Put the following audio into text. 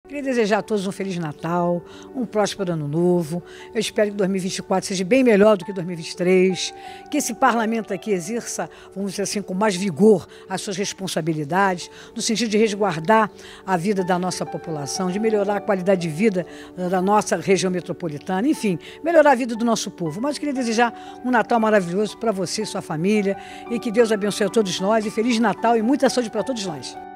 Queria desejar a todos um Feliz Natal, um próspero Ano Novo. Eu espero que 2024 seja bem melhor do que 2023, que esse parlamento aqui exerça, vamos dizer assim, com mais vigor as suas responsabilidades, no sentido de resguardar a vida da nossa população, de melhorar a qualidade de vida da nossa região metropolitana, enfim, melhorar a vida do nosso povo. Mas eu queria desejar um Natal maravilhoso para você e sua família e que Deus abençoe a todos nós e Feliz Natal e muita saúde para todos nós.